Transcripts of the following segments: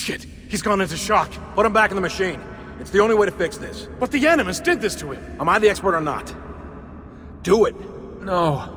Shit, he's gone into shock. Put him back in the machine. It's the only way to fix this. But the Animus did this to him. Am I the expert or not? Do it. No.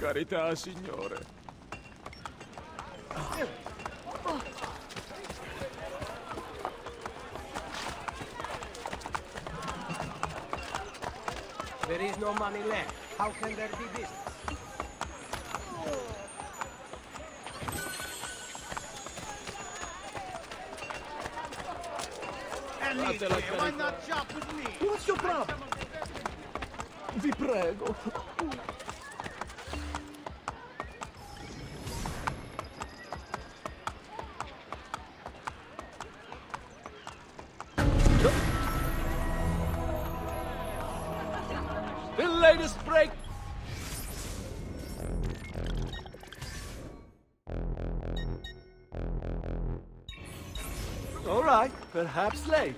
carità, signore. There is no money left. How can there be business? Why not shop with me? What's your problem? Vi prego. The latest break. All right, perhaps later.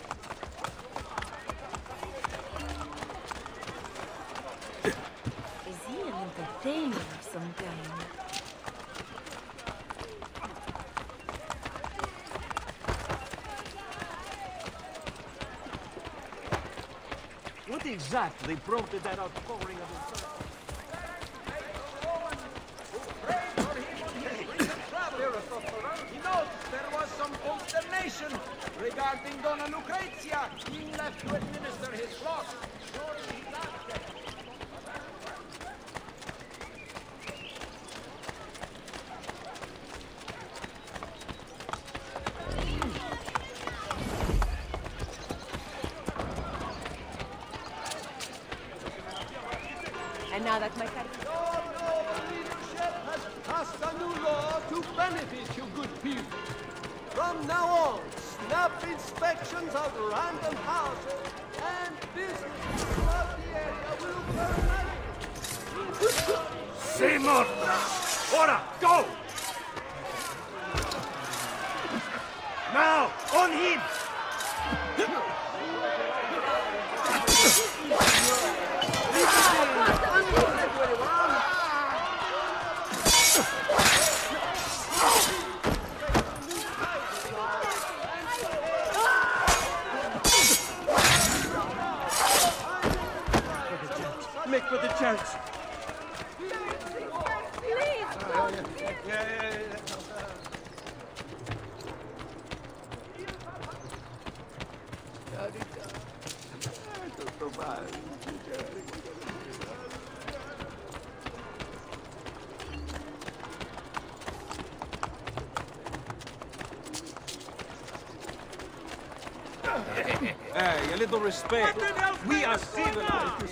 Is he an entertainer of some kind? What exactly prompted that outpouring of insults? He noticed there was some consternation regarding Donna Lucrezia being left to administer his flock. And now that my Leadership has passed a new law to benefit you good people. From now on, snap inspections of random houses and businesses throughout the area will permanently. Seymour! Ora, go! Now, on him! Make for the church. Hey, a little respect. We are civilized.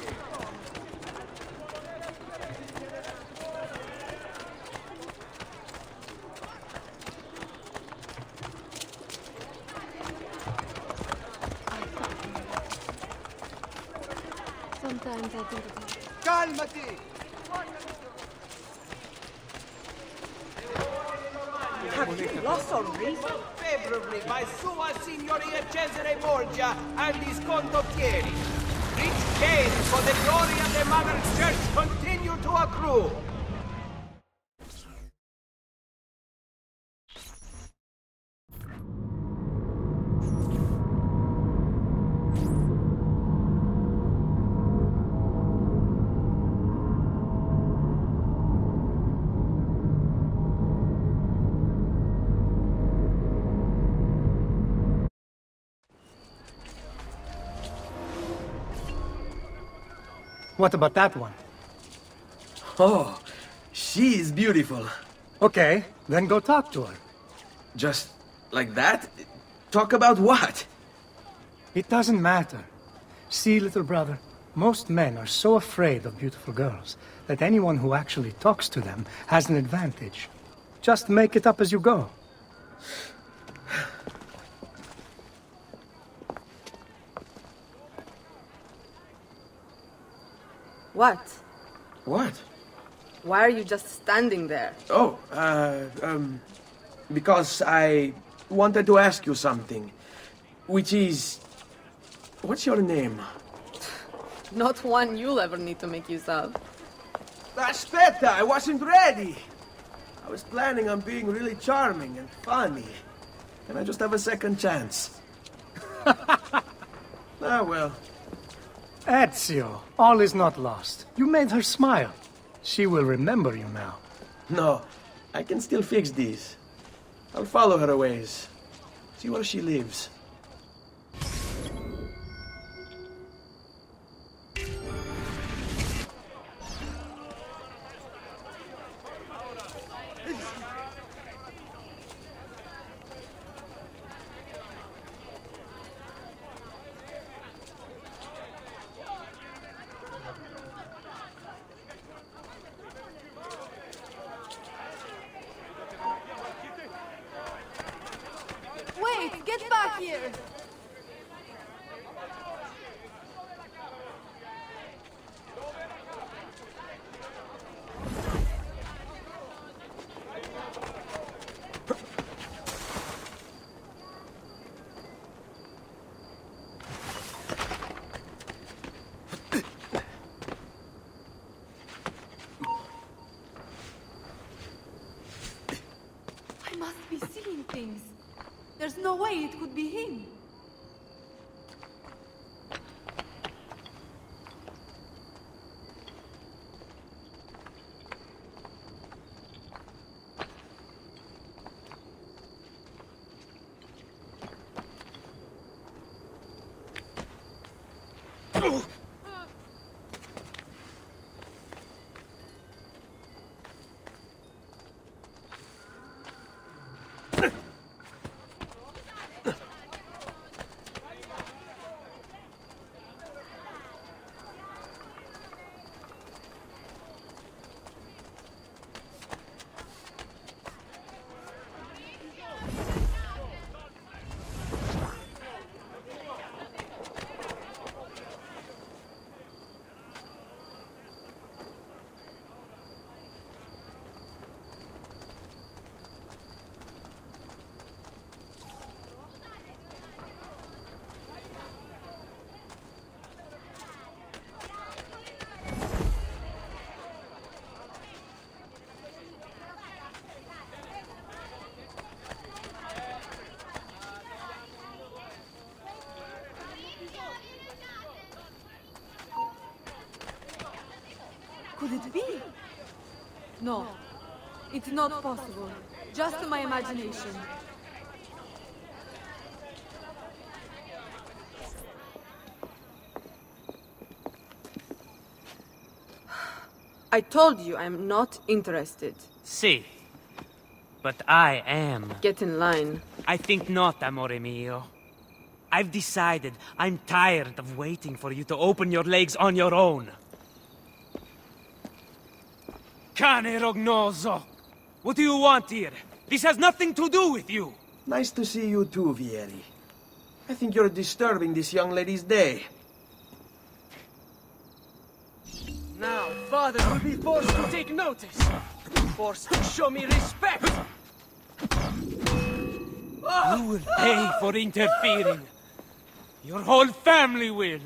sometimes I think about it. Calmati! Have you lost all reason? Favorably by Sua Signoria Cesare Borgia and his condottieri. Rich gains for the glory of the Mother Church continue to accrue. What about that one? Oh, she is beautiful. Okay, then go talk to her. Just like that? Talk about what? It doesn't matter. See, little brother, most men are so afraid of beautiful girls that anyone who actually talks to them has an advantage. Just make it up as you go. What? What? Why are you just standing there? Oh, because I wanted to ask you something. Which is... What's your name? Not one you'll ever need to make use of. Aspetta, I wasn't ready. I was planning on being really charming and funny. Can I just have a second chance? Ah, well. Ezio, all is not lost. You made her smile. She will remember you now. No, I can still fix these. I'll follow her ways. See where she lives. Wait, get back here! I must be seeing things. There's no way it could be him. Could it be? No, it's not possible. Just my imagination. I told you I'm not interested. Si. But I am. Get in line. I think not, amore mio. I've decided I'm tired of waiting for you to open your legs on your own. Cane rognoso! What do you want here? This has nothing to do with you! Nice to see you too, Vieri. I think you're disturbing this young lady's day. Now, father will be forced to take notice. Forced to show me respect. You will pay for interfering. Your whole family will.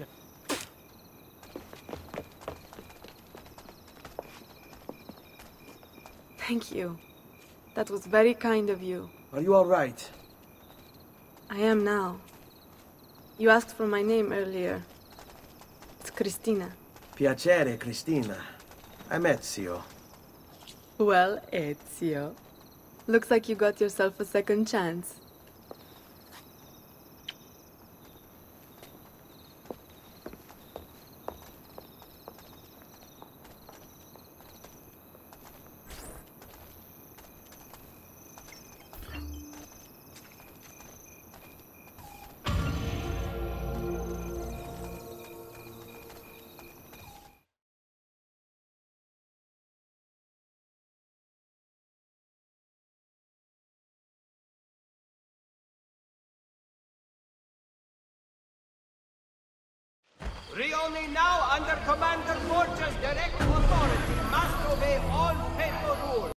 Thank you. That was very kind of you. Are you all right? I am now. You asked for my name earlier. It's Cristina. Piacere, Cristina. I'm Ezio. Well, Ezio. Looks like you got yourself a second chance. Rione now under Commander Borgia's direct authority must obey all papal rules.